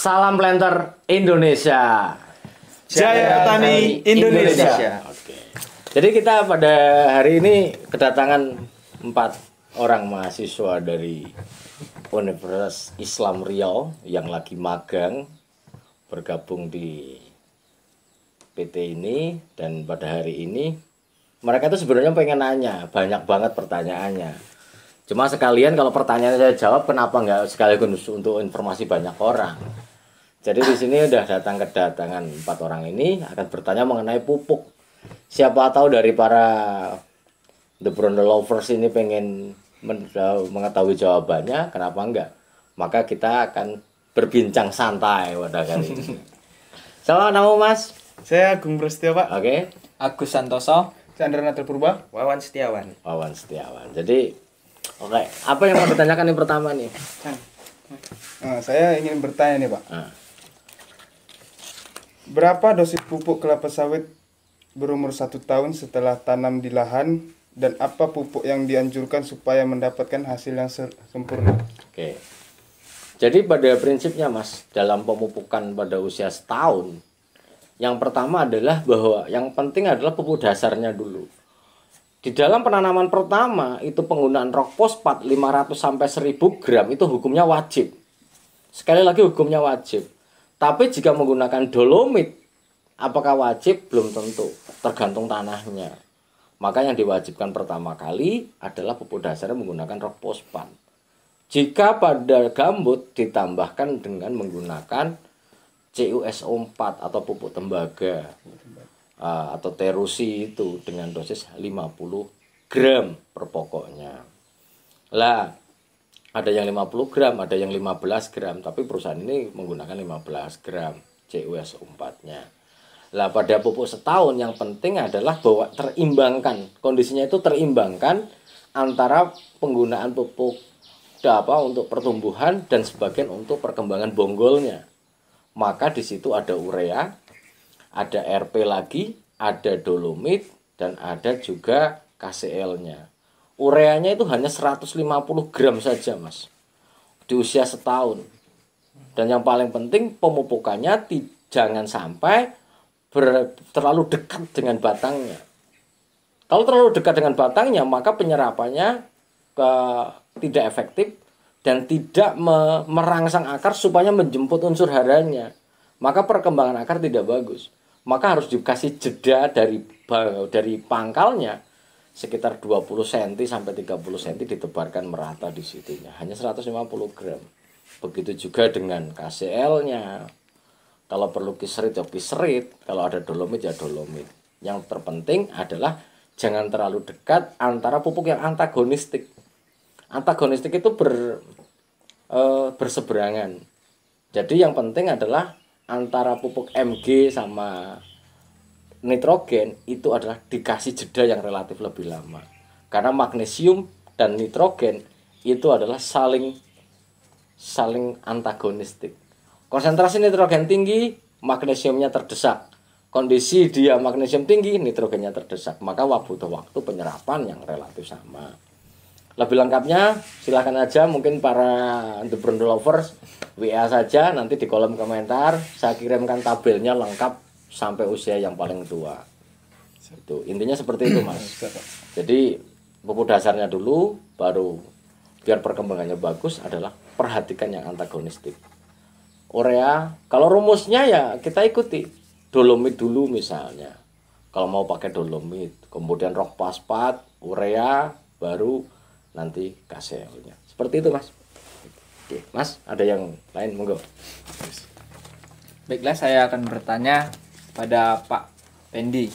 Salam planter Indonesia. Jaya Petani Indonesia. Oke. Jadi kita pada hari ini kedatangan 4 orang mahasiswa dari Universitas Islam Riau yang lagi magang bergabung di PT ini, dan pada hari ini mereka itu sebenarnya pengen nanya, banyak banget pertanyaannya. Cuma sekalian kalau pertanyaan saya jawab, kenapa nggak sekaligus untuk informasi banyak orang. Jadi di sini udah kedatangan 4 orang ini akan bertanya mengenai pupuk. Siapa tahu dari para The Brondel Lovers ini pengen mengetahui jawabannya, kenapa enggak? Maka kita akan berbincang santai pada kali ini. Selamat nama Mas. Saya Agung Prasetyo, Pak. Oke. Agus Santoso, Chandra Natal Purba. Wawan Setiawan. Wawan Setiawan. Jadi, oke, apa yang mau ditanyakan yang pertama nih? Saya ingin bertanya nih, Pak. Berapa dosis pupuk kelapa sawit berumur 1 tahun setelah tanam di lahan, dan apa pupuk yang dianjurkan supaya mendapatkan hasil yang sempurna? Oke. Jadi pada prinsipnya Mas, dalam pemupukan pada usia setahun, yang pertama adalah bahwa yang penting adalah pupuk dasarnya dulu. Di dalam penanaman pertama itu penggunaan rock fosfat 500 sampai 1000 gram itu hukumnya wajib. Sekali lagi hukumnya wajib. Tapi jika menggunakan dolomit, apakah wajib? Belum tentu, tergantung tanahnya. Maka yang diwajibkan pertama kali adalah pupuk dasarnya menggunakan rock fosfat. Jika pada gambut ditambahkan dengan menggunakan CuSO4 atau pupuk tembaga atau terusi itu dengan dosis 50 gram per pokoknya. Lah, ada yang 50 gram, ada yang 15 gram, tapi perusahaan ini menggunakan 15 gram CuSO4-nya. Lah, pada pupuk setahun yang penting adalah bahwa terimbangkan, kondisinya itu terimbangkan antara penggunaan pupuk untuk pertumbuhan dan sebagian untuk perkembangan bonggolnya. Maka di situ ada urea, ada RP lagi, ada dolomit, dan ada juga KCl-nya. Ureanya itu hanya 150 gram saja, Mas, di usia setahun. Dan yang paling penting pemupukannya jangan sampai terlalu dekat dengan batangnya. Kalau terlalu dekat dengan batangnya, maka penyerapannya tidak efektif dan tidak merangsang akar supaya menjemput unsur haranya. Maka perkembangan akar tidak bagus. Maka harus dikasih jeda dari pangkalnya sekitar 20 cm sampai 30 cm ditebarkan merata di situnya. Hanya 150 gram. Begitu juga dengan KCl-nya. Kalau perlu kiserit ya kiserit, kalau ada dolomit ya dolomit. Yang terpenting adalah jangan terlalu dekat antara pupuk yang antagonistik. Antagonistik itu berseberangan. Jadi yang penting adalah antara pupuk Mg sama nitrogen itu adalah dikasih jeda yang relatif lebih lama. Karena magnesium dan nitrogen itu adalah saling antagonistik. Konsentrasi nitrogen tinggi, magnesiumnya terdesak. Kondisi dia magnesium tinggi, nitrogennya terdesak. Maka butuh waktu penyerapan yang relatif sama. Lebih lengkapnya silahkan aja, mungkin para The Brondel Lovers WA saja nanti di kolom komentar. Saya kirimkan tabelnya lengkap sampai usia yang paling tua. Itu intinya seperti itu, Mas. Jadi pupuk dasarnya dulu, baru biar perkembangannya bagus adalah perhatikan yang antagonistik. Urea, kalau rumusnya ya kita ikuti. Dolomit dulu misalnya. Kalau mau pakai dolomit, kemudian rock fosfat, urea, baru nanti KCl-nya. Seperti itu, Mas. Oke, Mas, ada yang lain, monggo. baiklah saya akan bertanya pada Pak Pendi.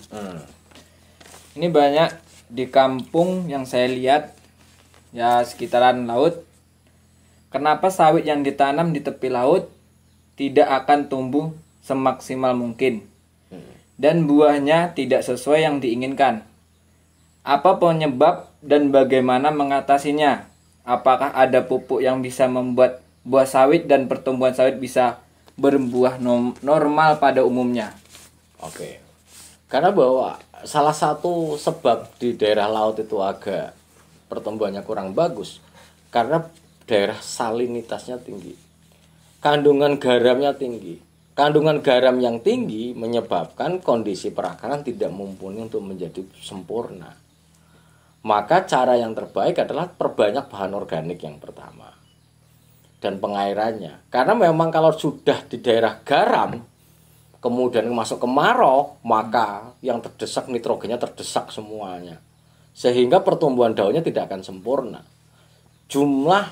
Ini banyak di kampung yang saya lihat ya sekitaran laut. Kenapa sawit yang ditanam di tepi laut tidak akan tumbuh semaksimal mungkin dan buahnya tidak sesuai yang diinginkan? Apa penyebab dan bagaimana mengatasinya? Apakah ada pupuk yang bisa membuat buah sawit dan pertumbuhan sawit bisa berbuah normal pada umumnya? Oke. Karena bahwa salah satu sebab di daerah laut itu agak pertumbuhannya kurang bagus karena daerah salinitasnya tinggi. kandungan garamnya tinggi. Kandungan garam yang tinggi menyebabkan kondisi perakaran tidak mumpuni untuk menjadi sempurna. Maka cara yang terbaik adalah perbanyak bahan organik yang pertama. Dan pengairannya. Karena memang kalau sudah di daerah garam, kemudian masuk kemarau, maka yang terdesak nitrogennya terdesak semuanya. Sehingga pertumbuhan daunnya tidak akan sempurna. Jumlah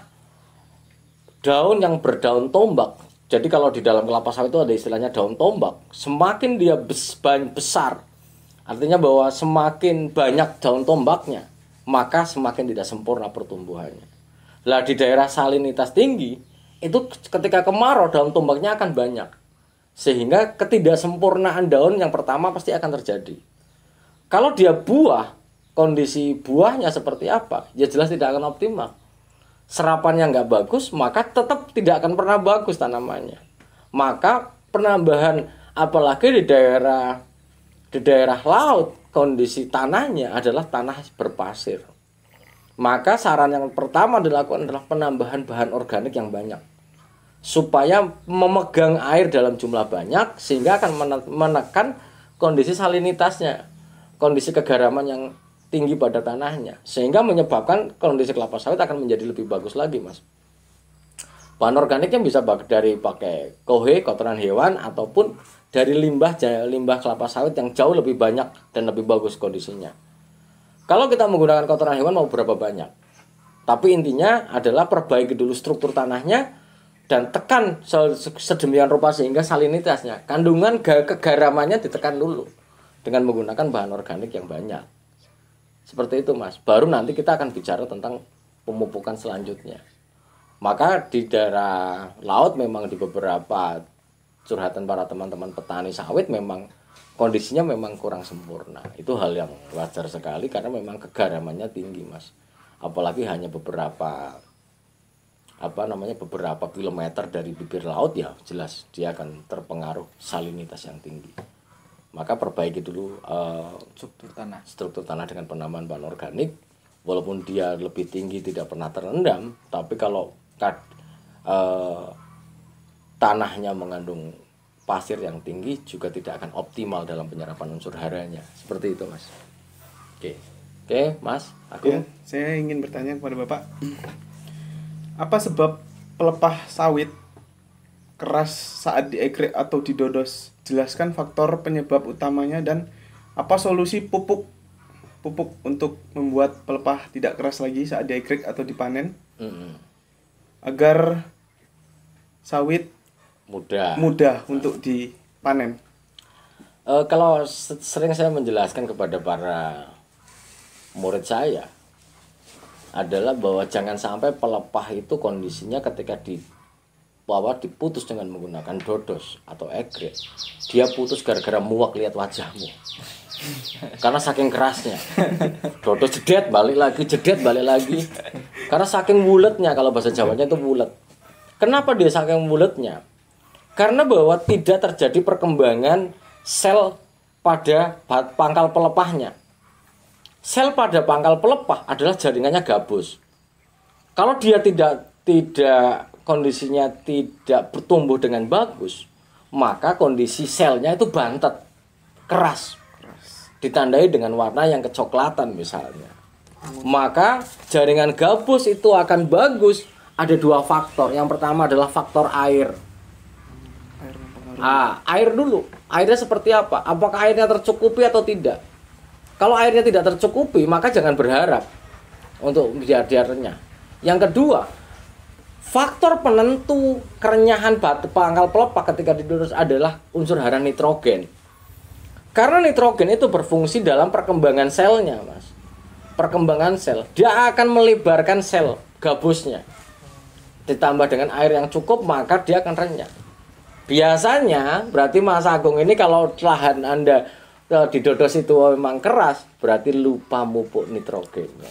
daun yang berdaun tombak, jadi kalau di dalam kelapa sawit itu ada istilahnya daun tombak, semakin dia besar, artinya bahwa semakin banyak daun tombaknya, maka semakin tidak sempurna pertumbuhannya. Lah di daerah salinitas tinggi, itu ketika kemarau daun tombaknya akan banyak. Sehingga ketidaksempurnaan daun yang pertama pasti akan terjadi. Kalau dia buah, kondisi buahnya seperti apa? Ya jelas tidak akan optimal. Serapannya nggak bagus, maka tetap tidak akan pernah bagus tanamannya. Maka penambahan, apalagi di daerah laut, kondisi tanahnya adalah tanah berpasir. Maka saran yang pertama dilakukan adalah penambahan bahan organik yang banyak, supaya memegang air dalam jumlah banyak, sehingga akan menekan kondisi salinitasnya, kondisi kegaraman yang tinggi pada tanahnya, sehingga menyebabkan kondisi kelapa sawit akan menjadi lebih bagus lagi, Mas. Bahan organiknya bisa dari pakai kohe, kotoran hewan, ataupun dari limbah kelapa sawit yang jauh lebih banyak dan lebih bagus kondisinya. Kalau kita menggunakan kotoran hewan mau berapa banyak, tapi intinya adalah perbaiki dulu struktur tanahnya dan tekan sedemikian rupa sehingga salinitasnya, kandungan kegaramannya ditekan dulu dengan menggunakan bahan organik yang banyak. Seperti itu, Mas. Baru nanti kita akan bicara tentang pemupukan selanjutnya. Maka di daerah laut memang di beberapa curhatan para teman-teman petani sawit memang kondisinya memang kurang sempurna. Itu hal yang wajar sekali karena memang kegaramannya tinggi, Mas. Apalagi hanya beberapa kilometer dari bibir laut, ya jelas dia akan terpengaruh salinitas yang tinggi. Maka perbaiki dulu struktur tanah dengan penambahan bahan organik. Walaupun dia lebih tinggi tidak pernah terendam, tapi kalau tanahnya mengandung pasir yang tinggi juga tidak akan optimal dalam penyerapan unsur haranya. Seperti itu, Mas. Oke, Mas. Ya, saya ingin bertanya kepada Bapak, apa sebab pelepah sawit keras saat diegrek atau didodos? Jelaskan faktor penyebab utamanya dan apa solusi pupuk untuk membuat pelepah tidak keras lagi saat diegrek atau dipanen, agar sawit mudah untuk dipanen. Kalau sering saya menjelaskan kepada para murid saya adalah bahwa jangan sampai pelepah itu kondisinya ketika diputus dengan menggunakan dodos atau egrek, dia putus gara-gara muak lihat wajahmu karena saking kerasnya. Dodos jedet balik lagi karena saking buletnya. Kalau bahasa Jawanya itu bulet. Kenapa dia saking buletnya? Karena bahwa tidak terjadi perkembangan sel pada pangkal pelepahnya. Sel pada pangkal pelepah adalah jaringannya gabus. Kalau dia tidak kondisinya tidak bertumbuh dengan bagus, maka kondisi selnya itu bantet, keras, ditandai dengan warna yang kecoklatan misalnya. Maka jaringan gabus itu akan bagus. Ada dua faktor. Yang pertama adalah faktor air. Air dulu. Airnya seperti apa? Apakah airnya tercukupi atau tidak? Kalau airnya tidak tercukupi, maka jangan berharap untuk diarnya. Yang kedua, faktor penentu kerenyahan pangkal pelepah ketika didodos adalah unsur hara nitrogen. Karena nitrogen itu berfungsi dalam perkembangan selnya, Mas. Perkembangan sel, dia akan melebarkan sel gabusnya. Ditambah dengan air yang cukup, maka dia akan renyah. Biasanya, berarti Mas Agung ini kalau lahan Anda didodos itu memang keras, berarti lupa pupuk nitrogennya.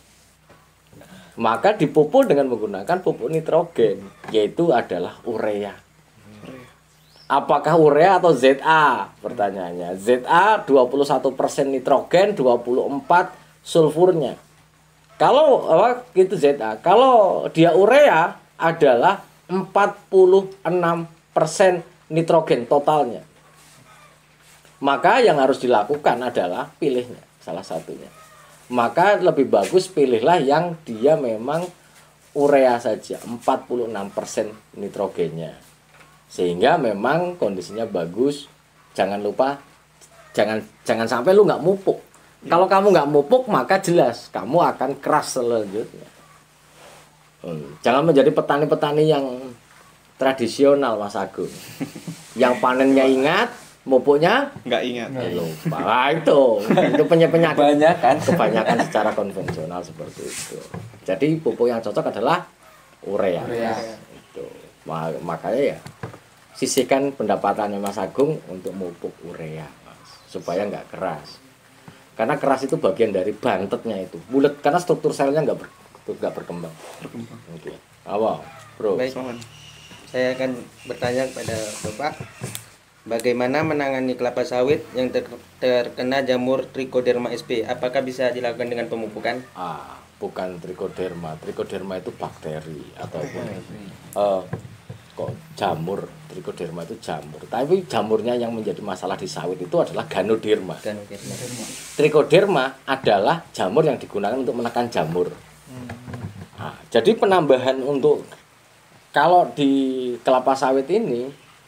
Maka dipupuk dengan menggunakan pupuk nitrogen, yaitu adalah urea. Apakah urea atau ZA? Pertanyaannya. ZA 21% nitrogen, 24 sulfurnya. Kalau itu ZA, kalau dia urea adalah 46% nitrogen totalnya. Maka yang harus dilakukan adalah pilihnya salah satunya. Maka lebih bagus pilihlah yang dia memang urea saja 46% nitrogennya. Sehingga memang kondisinya bagus. Jangan lupa jangan sampai lu nggak mupuk. Kalau kamu nggak mupuk maka jelas kamu akan keras selanjutnya. Jangan menjadi petani-petani yang tradisional, Mas Agung. Yang panennya ingat, mupuknya Nggak ingat. lupa. Nah, itu penyakit kebanyakan secara konvensional seperti itu. Jadi pupuk yang cocok adalah urea. Itu. Makanya ya sisihkan pendapatannya Mas Agung untuk mupuk urea, Mas, supaya nggak keras. Karena keras itu bagian dari bantetnya itu, bulat karena struktur selnya nggak berkembang. Oke. Awal, bro. Baik, saya akan bertanya kepada Bapak, bagaimana menangani kelapa sawit yang terkena jamur Trichoderma sp? Apakah bisa dilakukan dengan pemupukan? Bukan trichoderma. Trichoderma itu bakteri ataupun kok jamur. Trichoderma itu jamur. Tapi jamurnya yang menjadi masalah di sawit itu adalah Ganoderma. Trichoderma adalah jamur yang digunakan untuk menekan jamur. Jadi penambahan untuk kalau di kelapa sawit ini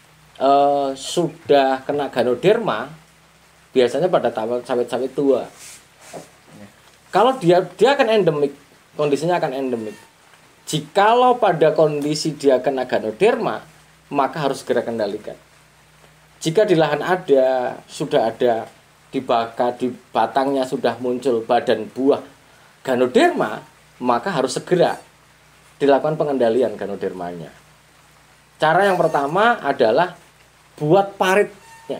sudah kena Ganoderma, biasanya pada sawit-sawit tua. Kalau dia akan endemik, kondisinya akan endemik. Jikalau pada kondisi dia kena Ganoderma, maka harus segera kendalikan. Jika di lahan sudah ada di batangnya sudah muncul badan buah Ganoderma, maka harus segera dilakukan pengendalian Ganodermanya. Cara yang pertama adalah buat paritnya.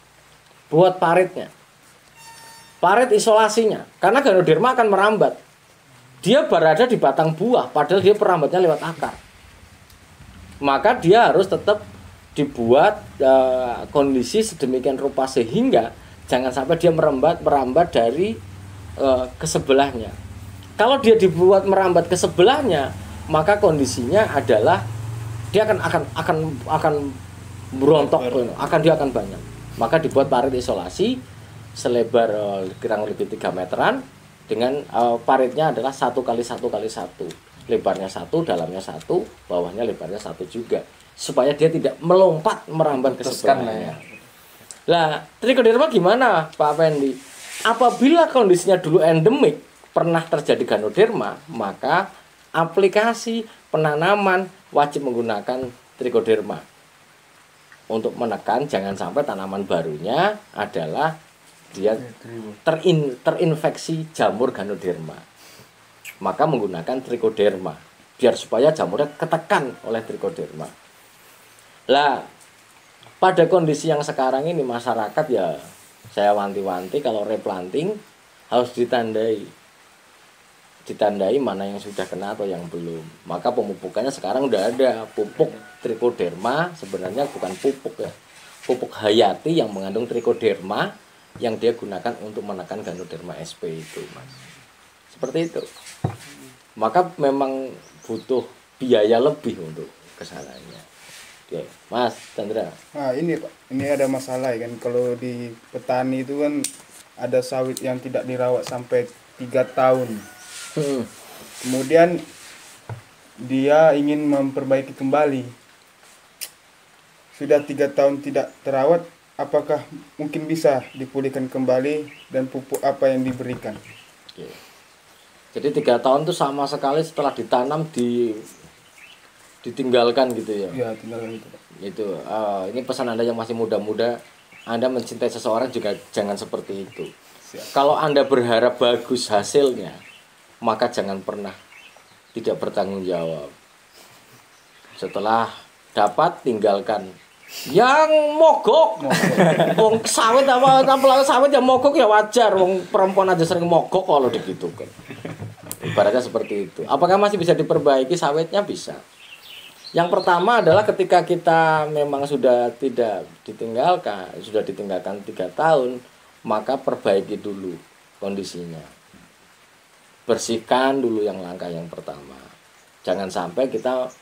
Parit isolasinya, karena Ganoderma akan merambat. Dia berada di batang buah, padahal dia perambatnya lewat akar. Maka dia harus tetap dibuat kondisi sedemikian rupa sehingga jangan sampai dia merambat dari ke sebelahnya. Kalau dia dibuat merambat ke sebelahnya, maka kondisinya adalah dia akan berontok, dia akan banyak. Maka dibuat parit isolasi selebar kurang lebih 3 meteran dengan paritnya adalah 1 kali 1 kali 1, lebarnya 1, dalamnya 1, bawahnya lebarnya 1 juga, supaya dia tidak melompat merambat ke sebelahnya. Lah, Trichoderma gimana, Pak Fendi? Apabila kondisinya dulu endemik, pernah terjadi Ganoderma, maka aplikasi penanaman wajib menggunakan Trichoderma untuk menekan jangan sampai tanaman barunya adalah dia terinfeksi jamur Ganoderma. Maka menggunakan Trichoderma biar supaya jamurnya ketekan oleh Trichoderma. Lah, pada kondisi yang sekarang ini masyarakat ya saya wanti-wanti kalau replanting harus ditandai mana yang sudah kena atau yang belum. Maka pemupukannya sekarang udah ada pupuk Trichoderma, sebenarnya bukan pupuk ya. Pupuk hayati yang mengandung Trichoderma yang dia gunakan untuk menekan Ganoderma sp itu, Mas. Seperti itu. Maka memang butuh biaya lebih untuk kesananya. Oke, Mas Chandra. Nah, ini Pak, ini ada masalah ya kan, kalau di petani itu kan ada sawit yang tidak dirawat sampai 3 tahun. Kemudian dia ingin memperbaiki kembali. Sudah 3 tahun tidak terawat, apakah mungkin bisa dipulihkan kembali dan pupuk apa yang diberikan? Oke. Jadi 3 tahun itu sama sekali setelah ditanam ditinggalkan gitu ya? Ya, tinggalkan itu Pak. Itu ini pesan Anda yang masih muda-muda, Anda mencintai seseorang juga jangan seperti itu. Kalau Anda berharap bagus hasilnya, maka jangan pernah tidak bertanggung jawab. Setelah dapat, tinggalkan. Yang mogok, wong sawit apalagi sawit yang mogok ya wajar, wong perempuan aja sering mogok kalau digitukan. Ibaratnya seperti itu. Apakah masih bisa diperbaiki sawitnya? Bisa. Yang pertama adalah ketika kita memang sudah tidak ditinggalkan, sudah ditinggalkan 3 tahun, maka perbaiki dulu kondisinya. Bersihkan dulu yang langkah yang pertama. Jangan sampai kita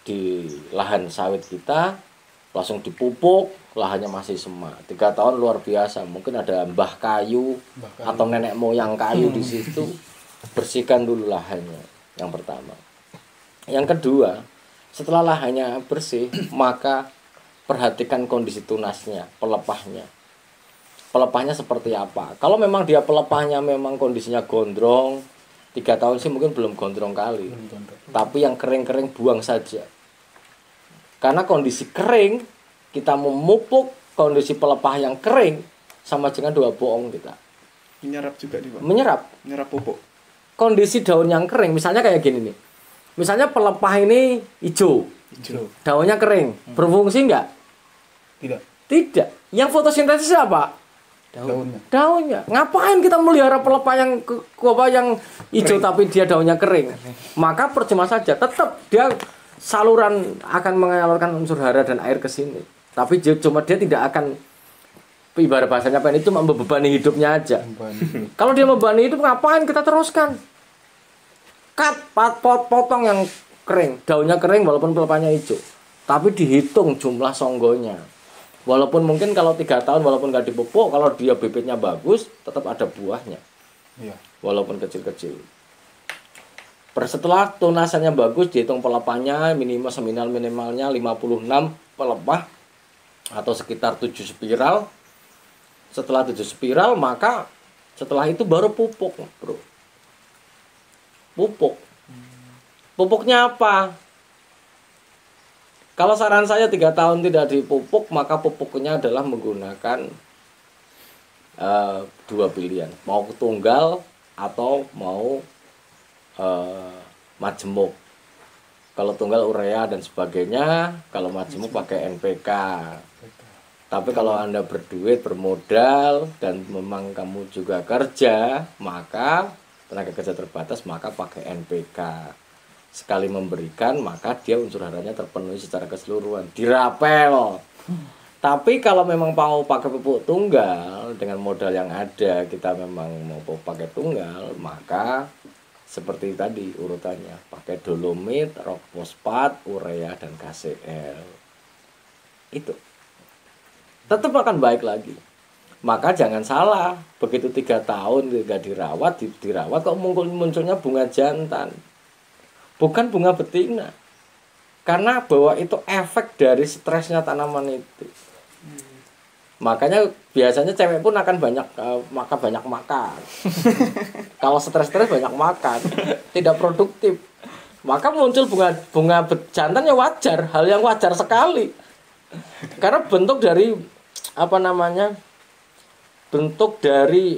di lahan sawit kita, langsung dipupuk, lahannya masih semak. 3 tahun luar biasa. Mungkin ada mbah kayu atau nenek moyang kayu di situ. Bersihkan dulu lahannya. Yang pertama. Yang kedua, setelah lahannya bersih, maka perhatikan kondisi tunasnya, pelepahnya. Pelepahnya seperti apa? Kalau memang dia pelepahnya memang kondisinya gondrong, 3 tahun sih mungkin belum gondrong kali. Tapi yang kering-kering buang saja. Karena kondisi kering, kita memupuk kondisi pelepah yang kering, sama dengan 2 bohong kita. Menyerap juga nih Pak. Menyerap Pupuk. kondisi daun yang kering, misalnya kayak gini nih. Misalnya pelepah ini hijau, daunnya kering, berfungsi enggak? Tidak. Yang fotosintesis apa? Daunnya. Ngapain kita melihara pelepah yang yang hijau tapi dia daunnya kering? Maka percuma saja. Tetap dia saluran akan mengalirkan unsur hara dan air ke sini. Tapi cuma dia tidak akan, ibarat bahasanya apa ini, cuma membebani hidupnya aja. Kalau dia membebani hidup, ngapain kita teruskan? Potong yang kering, daunnya kering walaupun pelepahnya hijau. Tapi dihitung jumlah songgonya. Walaupun mungkin kalau 3 tahun walaupun nggak dipupuk, kalau dia bibitnya bagus, tetap ada buahnya. Walaupun kecil-kecil. Setelah tunasannya bagus, dihitung pelepahnya minimalnya 56 pelepah atau sekitar 7 spiral. Setelah 7 spiral, maka setelah itu baru pupuk, bro. Pupuknya apa? Kalau saran saya 3 tahun tidak dipupuk, maka pupuknya adalah menggunakan 2 pilihan, mau tunggal atau mau majemuk. Kalau tunggal urea dan sebagainya, kalau majemuk pakai NPK. Tapi kalau Anda berduit, bermodal, dan memang kamu juga kerja, maka tenaga kerja terbatas, maka pakai NPK. Sekali memberikan, maka dia unsur haranya terpenuhi secara keseluruhan, dirapel. Tapi kalau memang mau pakai pupuk tunggal dengan modal yang ada, kita memang mau pakai tunggal, maka seperti tadi urutannya, pakai dolomit, rock fosfat, urea, dan KCl. Itu tetap akan baik lagi. Maka jangan salah, begitu 3 tahun tidak dirawat kok munculnya bunga jantan, bukan bunga betina. Karena bahwa itu efek dari stresnya tanaman itu. Makanya biasanya cewek pun akan banyak makan. Kalau stres banyak makan, tidak produktif. Maka muncul bunga jantan ya wajar, hal yang wajar sekali. Karena bentuk dari bentuk dari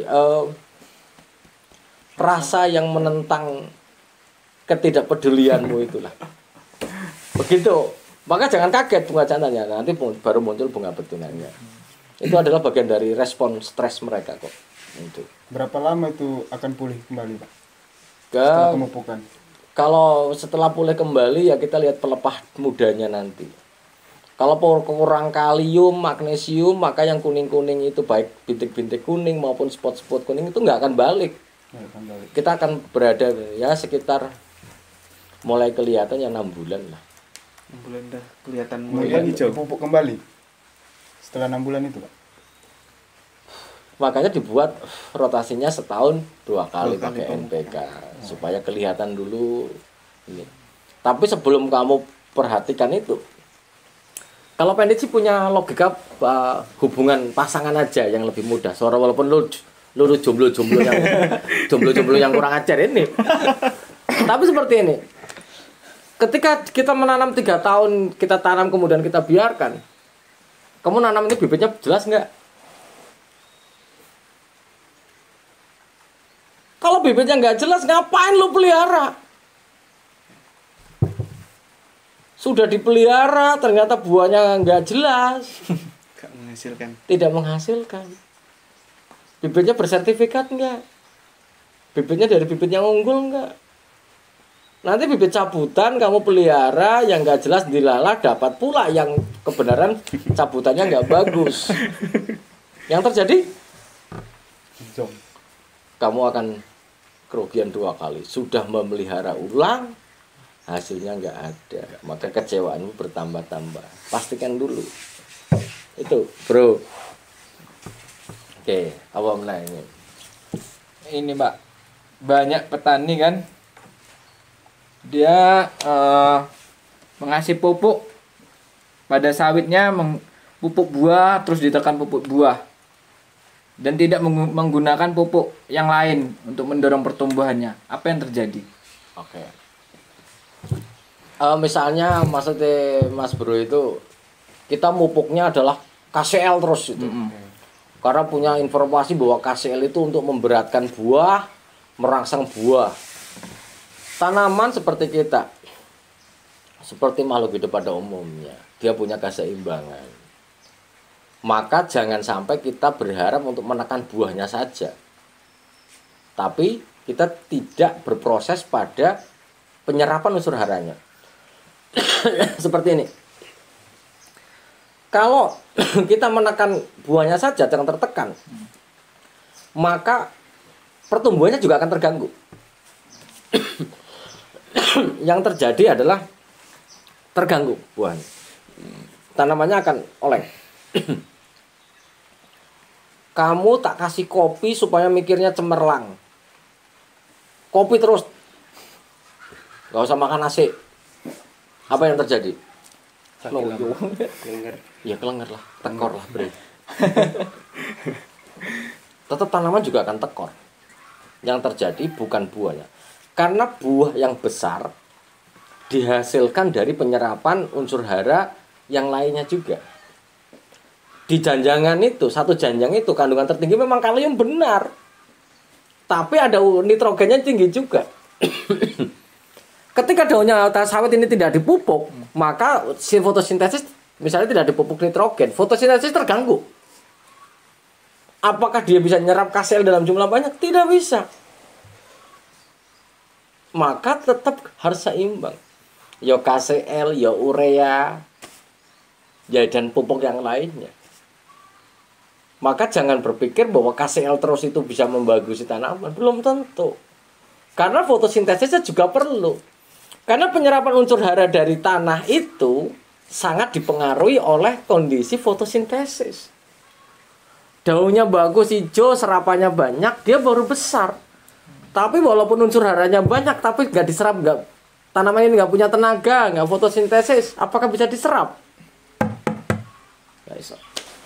rasa yang menentang ketidakpedulianmu itulah. Begitu. Maka jangan kaget bunga jantannya, nanti baru muncul bunga betinanya. Itu adalah bagian dari respon stres mereka kok. Itu. Berapa lama itu akan pulih kembali, Pak? Setelah pemupukan. Kalau setelah pulih kembali ya kita lihat pelepah mudanya nanti. Kalau kurang kalium, magnesium, maka yang kuning-kuning itu baik bintik-bintik kuning maupun spot-spot kuning itu nggak akan balik. Kita akan berada ya sekitar mulai kelihatannya 6 bulan lah. 6 bulan dah kelihatan mulai hijau. Pupuk kembali setelah 6 bulan itu, Pak. Makanya dibuat rotasinya setahun 2 kali pakai NPK supaya kelihatan dulu ini. Tapi sebelum kamu perhatikan itu, kalau Pendit sih punya logika hubungan pasangan aja yang lebih mudah. Soalnya walaupun lu jomblo yang kurang ajar ini. Tapi seperti ini. Ketika kita menanam 3 tahun, kita tanam kemudian kita biarkan. Kamu nanam ini bibitnya jelas nggak? Kalau bibitnya nggak jelas, ngapain lu pelihara? Sudah dipelihara, ternyata buahnya nggak jelas. Nggak menghasilkan. Tidak menghasilkan. Bibitnya bersertifikat nggak? Bibitnya dari bibit yang unggul nggak? Nanti bibit cabutan kamu pelihara yang nggak jelas dilalah, dapat pula yang kebenaran cabutannya nggak bagus. Yang terjadi, kamu akan kerugian 2 kali. Sudah memelihara ulang, hasilnya nggak ada, maka kecewaanmu bertambah-tambah. Pastikan dulu itu, bro. Oke, apa menang Ini Pak, banyak petani kan dia mengasih pupuk pada sawitnya, pupuk buah, terus ditekan pupuk buah dan tidak menggunakan pupuk yang lain untuk mendorong pertumbuhannya. Apa yang terjadi? Oke. Misalnya maksudnya Mas Bro itu kita mupuknya adalah KCL terus itu. Karena punya informasi bahwa KCL itu untuk memberatkan buah, merangsang buah. Tanaman seperti kita, seperti makhluk hidup pada umumnya, dia punya keseimbangan. Maka jangan sampai kita berharap untuk menekan buahnya saja, tapi kita tidak berproses pada penyerapan unsur haranya. Seperti ini. Kalau kita menekan buahnya saja, jangan tertekan, maka pertumbuhannya juga akan terganggu. Yang terjadi adalah terganggu buahnya, tanamannya akan oleng. Kamu tak kasih kopi supaya mikirnya cemerlang, kopi terus, gak usah makan nasi, apa yang terjadi? Ya kelenger lah, tekor lah bre. Tetap tanaman juga akan tekor. Yang terjadi bukan buahnya, karena buah yang besar dihasilkan dari penyerapan unsur hara yang lainnya juga. Di janjangan itu, satu janjang itu kandungan tertinggi memang kalium benar, tapi ada nitrogennya tinggi juga. Ketika daunnya sawit ini tidak dipupuk, maka si fotosintesis misalnya tidak dipupuk nitrogen, fotosintesis terganggu. Apakah dia bisa nyerap KCl dalam jumlah banyak? Tidak bisa. Maka tetap harus seimbang. Ya KCl, ya urea, ya dan pupuk yang lainnya. Maka jangan berpikir bahwa KCl terus itu bisa membagusi tanaman, belum tentu. Karena fotosintesisnya juga perlu. Karena penyerapan unsur hara dari tanah itu sangat dipengaruhi oleh kondisi fotosintesis. Daunnya bagus, hijau, serapannya banyak, dia baru besar. Tapi walaupun unsur haranya banyak, tapi nggak diserap, tanaman ini nggak punya tenaga, nggak fotosintesis, apakah bisa diserap? Nggak bisa.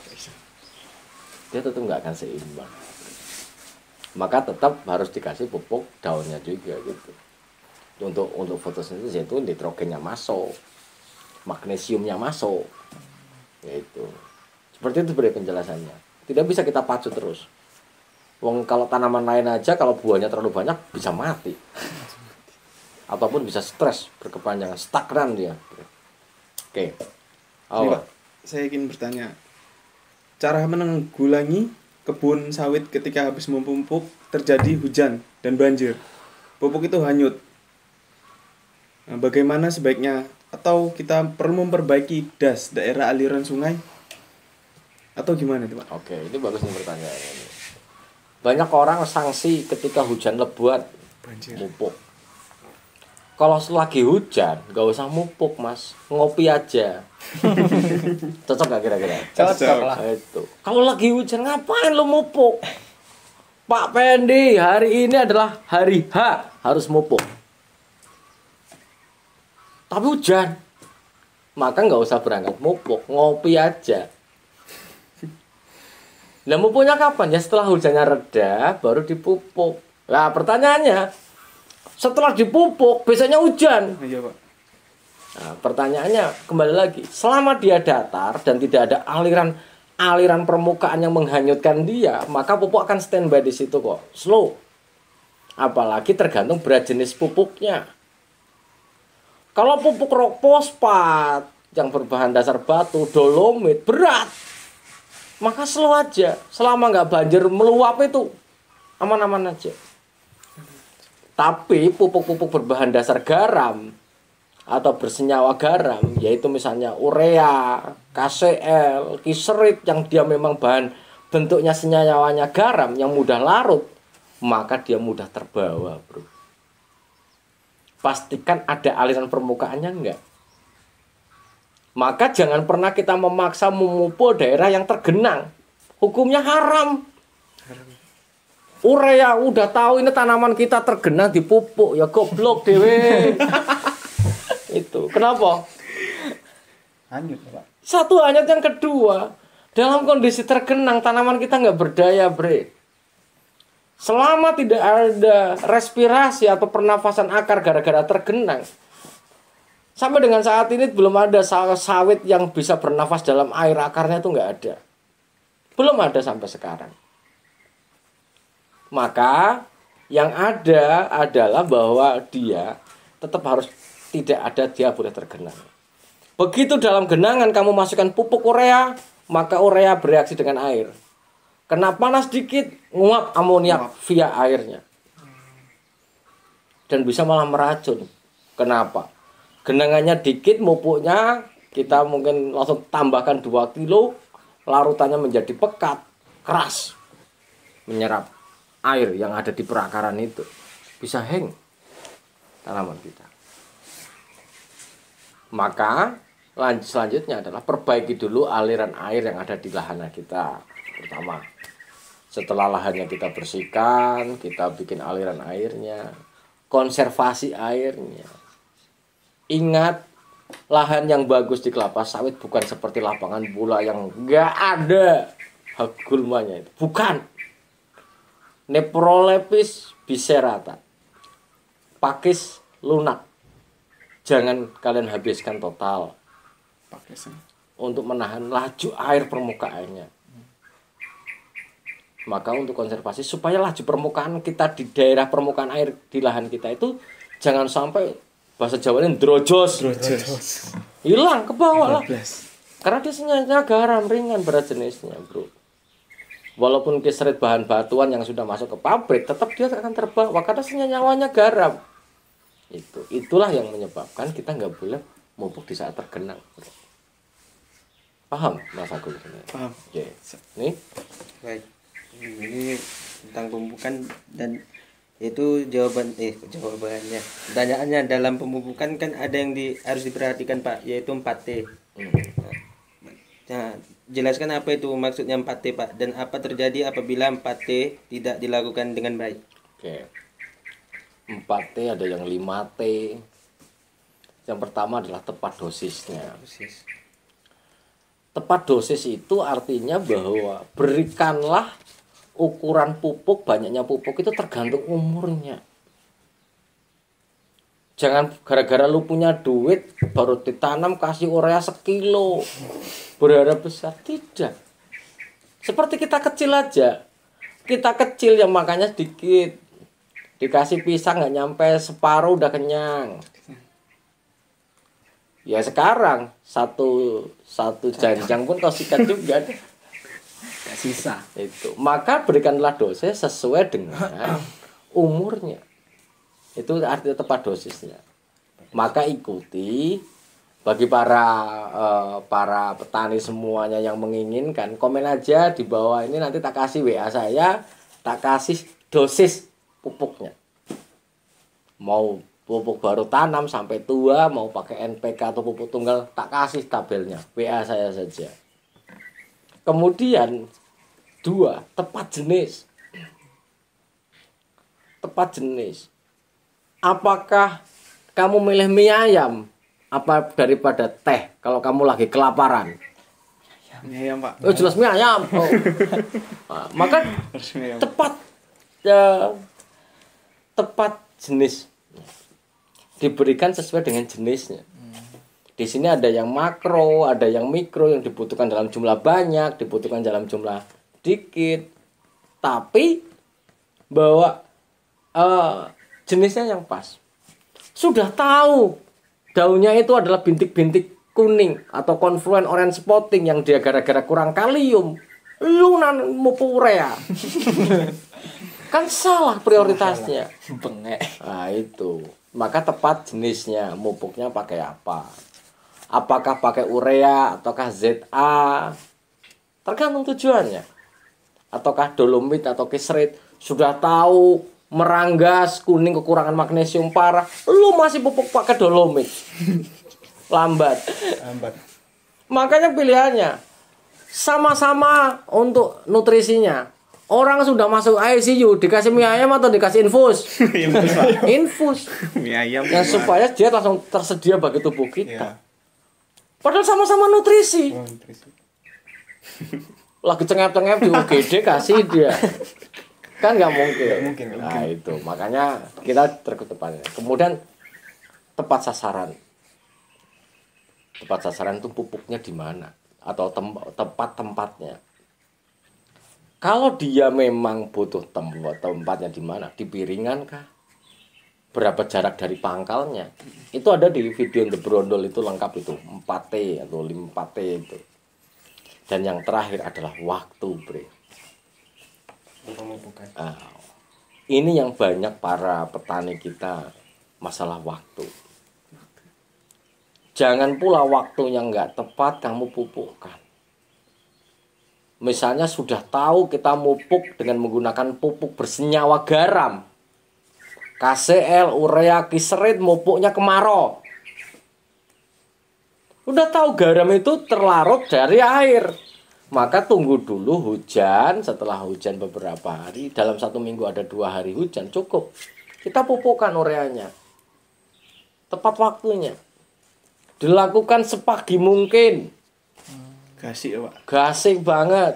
Dia tetap nggak akan seimbang. Maka tetap harus dikasih pupuk daunnya juga gitu. Untuk fotosintesis itu nitrogennya masuk, magnesiumnya masuk, yaitu seperti itu beri penjelasannya. Tidak bisa kita pacu terus. Wong kalau tanaman lain aja kalau buahnya terlalu banyak bisa mati, ataupun bisa stres berkepanjangan, stagnan dia. Oke. Ini, Pak, saya ingin bertanya, cara menanggulangi kebun sawit ketika habis memupuk terjadi hujan dan banjir, pupuk itu hanyut. Nah, bagaimana sebaiknya? Atau kita perlu memperbaiki das daerah aliran sungai? Atau gimana itu, Pak? Oke, ini bagus nih pertanyaannya ini. Banyak orang sanksi ketika hujan lebat mupuk. Kalau lagi hujan, gak usah mupuk mas, ngopi aja. Cocok gak kira-kira? Cocok lah. Itu. Kalau lagi hujan ngapain lo mupuk? Pak Pendi, hari ini adalah hari H, harus mupuk. Tapi hujan, maka nggak usah berangkat mupuk, ngopi aja. Nah mupuknya kapan? Ya setelah hujannya reda, baru dipupuk. Nah pertanyaannya, setelah dipupuk, besoknya hujan. Iya, Pak. Nah, pertanyaannya kembali lagi, selama dia datar dan tidak ada aliran permukaan yang menghanyutkan dia, maka pupuk akan standby di situ kok, slow. Apalagi tergantung berat jenis pupuknya. Kalau pupuk rock fosfat yang berbahan dasar batu, dolomit, berat, maka slow aja. Selama nggak banjir meluap itu aman-aman aja. Tapi pupuk-pupuk berbahan dasar garam atau bersenyawa garam, yaitu misalnya urea, KCl, kiserit yang dia memang bahan bentuknya senyawanya garam yang mudah larut, maka dia mudah terbawa, bro. pastikan ada aliran permukaannya enggak. Maka jangan pernah kita memaksa memupuk daerah yang tergenang. Hukumnya haram. Urea udah tahu ini tanaman kita tergenang dipupuk, ya goblok dewe. Itu. Kenapa? Hanyut, Pak. Satu hanyut, yang kedua, dalam kondisi tergenang tanaman kita nggak berdaya, bre. Selama tidak ada respirasi atau pernafasan akar gara-gara tergenang, sampai dengan saat ini belum ada sawit yang bisa bernafas dalam air, akarnya itu nggak ada. Belum ada sampai sekarang. Maka yang ada adalah bahwa dia tetap harus tidak ada, dia boleh tergenang. Begitu dalam genangan kamu masukkan pupuk urea, maka urea bereaksi dengan air. Kena panas dikit, nguap amoniak via airnya. Dan bisa malah meracun. Kenapa? Genangannya dikit, pupuknya kita mungkin langsung tambahkan 2 kilo, larutannya menjadi pekat, keras, menyerap air yang ada di perakaran itu. Bisa hang tanaman kita. Maka selanjutnya adalah perbaiki dulu aliran air yang ada di lahan kita. Pertama, setelah lahannya kita bersihkan, kita bikin aliran airnya, konservasi airnya. Ingat, lahan yang bagus di kelapa sawit bukan seperti lapangan bola yang nggak ada gulmanya itu. Bukan. Neprolepis biserata, pakis lunak. Jangan kalian habiskan total untuk menahan laju air permukaannya. Maka untuk konservasi supaya laju permukaan kita di daerah permukaan air di lahan kita itu jangan sampai bahasa Jawanya drojos. Hilang ke bawah lah. Karena dia senyawa garam ringan berat jenisnya, bro. Walaupun kisret bahan batuan yang sudah masuk ke pabrik, tetap dia akan terbawa karena senyawanya garam. Itulah yang menyebabkan kita nggak boleh mupuk di saat tergenang. Paham, Mas Agung? Paham. Oke. Nih. Baik. Ini tentang pemupukan dan itu jawabannya. Pertanyaannya dalam pemupukan kan ada yang harus diperhatikan, Pak, yaitu 4T. Nah, jelaskan apa itu maksudnya 4T, Pak, dan apa terjadi apabila 4T tidak dilakukan dengan baik. Oke. 4T ada yang 5T. Yang pertama adalah tepat dosisnya. Tepat dosis itu artinya bahwa berikanlah ukuran pupuk, banyaknya pupuk itu tergantung umurnya. Jangan gara-gara lu punya duit baru ditanam kasih urea 1 kilo berharap besar. Tidak. Seperti kita kecil aja. Kita kecil yang makannya sedikit, dikasih pisang nggak nyampe separuh udah kenyang. Ya sekarang satu janjang pun kau sikat juga. Gak sisa. Itu. Maka berikanlah dosis sesuai dengan umurnya. Itu artinya tepat dosisnya. Maka ikuti. Bagi para petani semuanya yang menginginkan, komen aja di bawah ini, nanti tak kasih WA saya, tak kasih dosis pupuknya. Mau pupuk baru tanam sampai tua, mau pakai NPK atau pupuk tunggal, tak kasih tabelnya, WA saya saja. Kemudian 2, tepat jenis. Tepat jenis. Apakah kamu milih mie ayam apa daripada teh kalau kamu lagi kelaparan? Mie ayam, Pak. Oh jelas mie ayam. Oh. Nah, maka tepat jenis diberikan sesuai dengan jenisnya. Di sini ada yang makro, ada yang mikro, yang dibutuhkan dalam jumlah banyak, dibutuhkan dalam jumlah dikit. Tapi bahwa jenisnya yang pas. Sudah tahu daunnya itu adalah bintik-bintik kuning atau confluent orange spotting yang dia gara-gara kurang kalium. Lu mupuk urea. Kan salah prioritasnya. Bengek. Nah itu. Maka tepat jenisnya, mupuknya pakai apa? Apakah pakai urea ataukah ZA? Tergantung tujuannya. Ataukah dolomit atau kisrit. Sudah tahu meranggas, kuning kekurangan magnesium parah, lu masih pupuk pakai dolomit. Lambat. Makanya pilihannya sama-sama untuk nutrisinya. Orang sudah masuk ICU dikasih mie ayam atau dikasih infus? Infus. Mie ayam. Yang supaya dia langsung tersedia bagi tubuh kita. Iya. Padahal sama-sama nutrisi. Oh, nutrisi. Lagi cengep-cengep di UGD kasih dia. Kan nggak mungkin. Nggak mungkin. Nah itu makanya kita terkedepannya. Kemudian tepat sasaran. Tepat sasaran itu pupuknya di mana atau tepat tempatnya. Kalau dia memang butuh tempatnya di mana, di piringan kah? Berapa jarak dari pangkalnya? Itu ada di video The Brondol itu lengkap itu 4T atau 5T itu. Dan yang terakhir adalah waktu, Bre. Ini yang banyak para petani kita masalah waktu. Jangan pula waktunya nggak tepat kamu pupukkan. Misalnya sudah tahu kita mupuk dengan menggunakan pupuk bersenyawa garam. KCl, urea, kiserit, mupuknya kemarau. Udah tahu garam itu terlarut dari air. Maka tunggu dulu hujan, setelah hujan beberapa hari, dalam 1 minggu ada 2 hari hujan, cukup. Kita pupukkan ureanya. Tepat waktunya. Dilakukan sepagi mungkin. Gasik ya Pak. Gasik banget.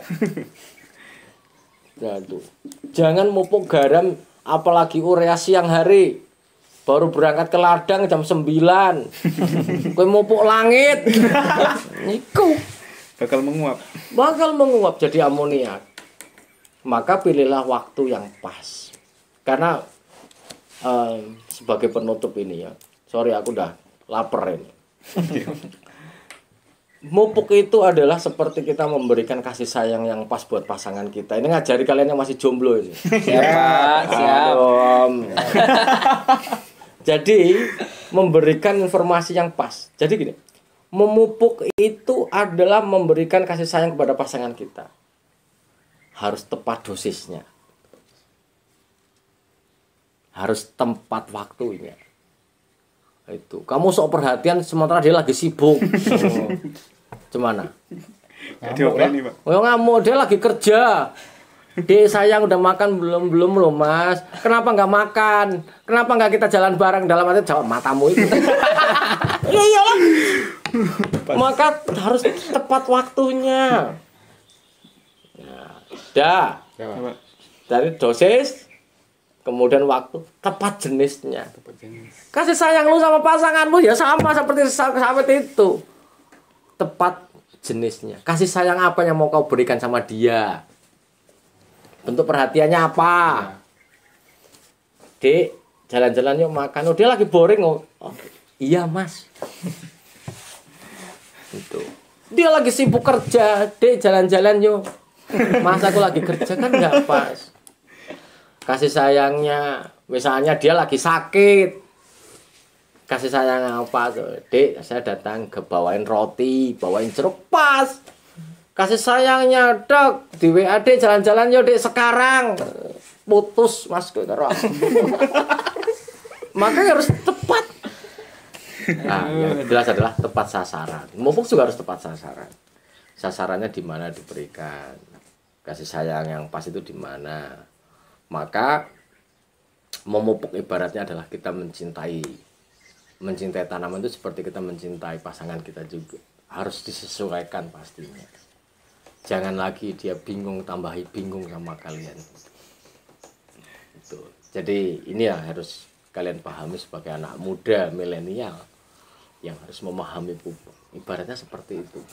Nah, tuh. Jangan mupuk garam apalagi urea siang hari. Baru berangkat ke ladang jam 9. Kowe mupuk langit. Niku bakal menguap jadi amoniak. Maka pilihlah waktu yang pas. Karena sebagai penutup ini ya. Sorry aku udah lapar ini. Mupuk itu adalah seperti kita memberikan kasih sayang yang pas buat pasangan kita. Ini ngajari kalian yang masih jomblo ini. Siap. Jadi memberikan informasi yang pas. Jadi gini, memupuk itu adalah memberikan kasih sayang kepada pasangan kita. Harus tepat dosisnya. Harus tempat waktunya. Itu. Kamu sok perhatian sementara dia lagi sibuk. Gimana? Diobrolin Pak. Oh ngamuk, dia lagi kerja. Dek sayang udah makan belum loh Mas. Kenapa nggak makan? Kenapa nggak kita jalan bareng? Dalam arti jawab matamu itu. Iya iyalah. Maka harus tepat waktunya. Nah, dah. Dari dosis, kemudian waktu, tepat jenisnya. Kasih sayang lu sama pasanganmu ya sama seperti sawit itu. Tepat jenisnya. Kasih sayang apa yang mau kau berikan sama dia? Bentuk perhatiannya apa? Dek, jalan-jalan yuk makan. Oh, dia lagi boring. Oh, iya Mas. Itu. Dia lagi sibuk kerja. Dek, jalan-jalan yuk. Mas aku lagi kerja kan nggak pas. Kasih sayangnya, misalnya dia lagi sakit. Kasih sayang apa tuh? Dek, saya datang ke bawain roti, bawain jeruk, pas. Kasih sayangnya, Dok, di WA Dek jalan-jalan yuk Dek sekarang. Putus Mas Maka harus tepat. Nah, yang jelas adalah tepat sasaran. Mupuk juga harus tepat sasaran. Sasarannya di mana diberikan. Kasih sayang yang pas itu di mana. Maka memupuk ibaratnya adalah kita mencintai tanaman itu seperti kita mencintai pasangan kita juga. Harus disesuaikan pastinya. Jangan lagi dia bingung tambahi bingung sama kalian. Itu. Jadi ini ya harus kalian pahami sebagai anak muda milenial yang harus memahami pupuk. Ibaratnya seperti itu.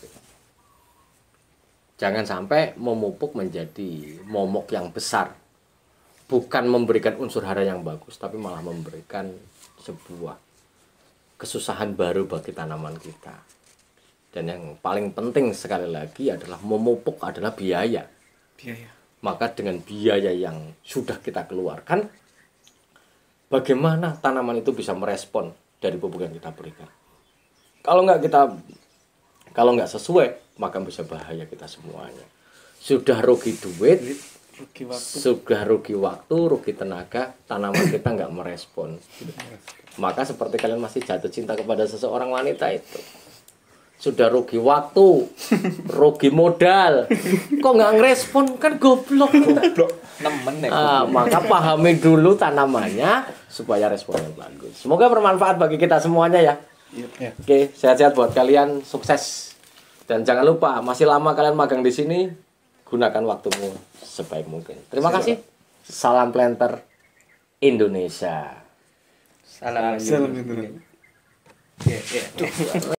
Jangan sampai memupuk menjadi momok yang besar. Bukan memberikan unsur hara yang bagus, tapi malah memberikan sebuah kesusahan baru bagi tanaman kita. Dan yang paling penting sekali lagi adalah memupuk adalah biaya. Maka dengan biaya yang sudah kita keluarkan, bagaimana tanaman itu bisa merespon dari pupuk yang kita berikan. Kalau nggak sesuai, maka bisa bahaya kita semuanya. Sudah rugi duit, Rugi waktu. Sudah rugi waktu, rugi tenaga, tanaman kita nggak merespon. Maka seperti kalian masih jatuh cinta kepada seseorang wanita itu, sudah rugi waktu, rugi modal, kok nggak ngerespon, kan goblok. Nemen ya. Maka pahami dulu tanamannya supaya responnya bagus. Semoga bermanfaat bagi kita semuanya ya. Ya. Oke, sehat-sehat buat kalian, sukses. Dan jangan lupa, masih lama kalian magang di sini, gunakan waktumu sebaik mungkin. Terima kasih. Salam planter Indonesia. Salam. Salam.